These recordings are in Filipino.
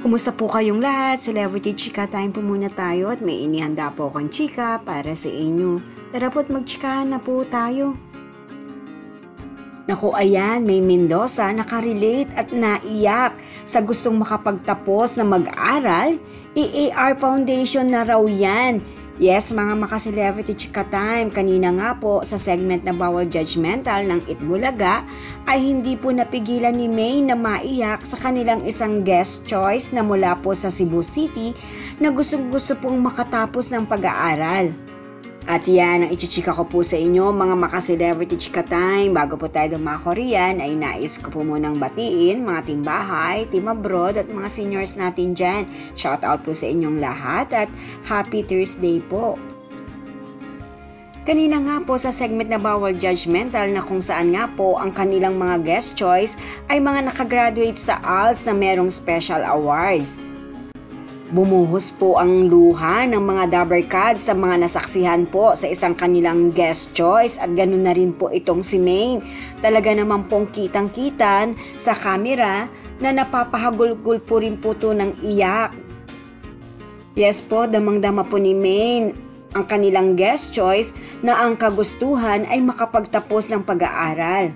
Kumusta po kayong lahat? Celebrity Chika time po muna tayo at may inihanda po akong chika para sa inyo. Tara po't magchikahan na po tayo. Naku ayan, may Mendoza nakarelate at naiyak sa gustong makapagtapos na mag-aral. EAR Foundation na raw yan. Yes, mga maka-celebrity chika time, kanina nga po sa segment na Bawal Judgmental ng Itbulaga ay hindi po napigilan ni May na maiyak sa kanilang isang guest choice na mula po sa Cebu City na gustong-gusto pong makatapos ng pag-aaral. At yan ang ichichika ko po sa inyo mga maka-celebrity chika time. Bago po tayo dumako riyan ay nais ko po munang batiin mga team bahay, team abroad at mga seniors natin dyan. Shout out po sa inyong lahat at happy Thursday po. Kanina nga po sa segment na Bawal Judgmental na kung saan nga po ang kanilang mga guest choice ay mga nakagraduate sa ALS na merong special awards. Bumuhos po ang luha ng mga Dabarkads sa mga nasaksihan po sa isang kanilang guest choice at ganun na rin po itong si Maine. Talaga naman pong kitang-kitan sa kamera na napapahagulgul po rin po to ng iyak. Yes po, damang-dama po ni Maine ang kanilang guest choice na ang kagustuhan ay makapagtapos ng pag-aaral.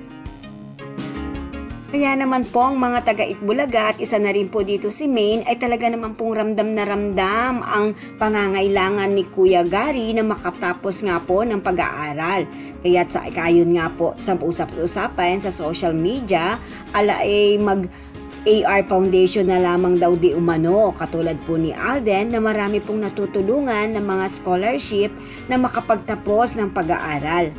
Kaya naman po ang mga taga-Itbulaga at isa na rin po dito si Maine ay talaga naman pong ramdam na ramdam ang pangangailangan ni Kuya Gary na makatapos nga po ng pag-aaral. Kaya sa kayon nga po sa usap-usapan sa social media, AR Foundation na lamang daw di umano, katulad po ni Alden na marami pong natutulungan ng mga scholarship na makapagtapos ng pag-aaral.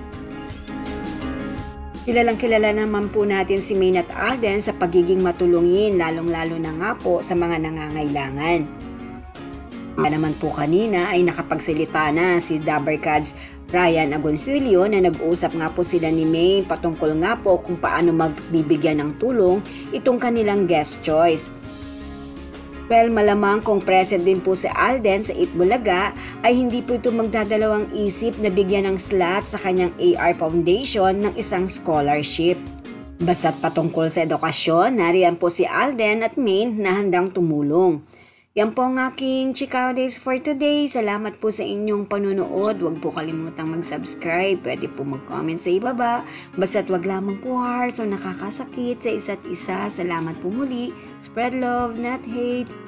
Kilalang kilala naman po natin si Maine at Alden sa pagiging matulungin, lalong-lalo na nga po sa mga nangangailangan. Kaya naman po kanina ay nakapagsalita na si Dabarkads Ryan Agoncillo na nag-uusap nga po sila ni Maine patungkol nga po kung paano magbibigyan ng tulong itong kanilang guest choice. Well, malamang kung present din po si Alden sa Itbulaga ay hindi po ito magdadalawang isip na bigyan ng slot sa kanyang AR Foundation ng isang scholarship. Basta't patungkol sa edukasyon, nariyan po si Alden at Maine na handang tumulong. Yan po ang aking Chikaw Days for today. Salamat po sa inyong panunood. Huwag po kalimutang mag-subscribe. Pwede po mag-comment sa ibaba. Basta't wag lamang po hearts o nakakasakit sa isa't isa. Salamat po muli. Spread love, not hate.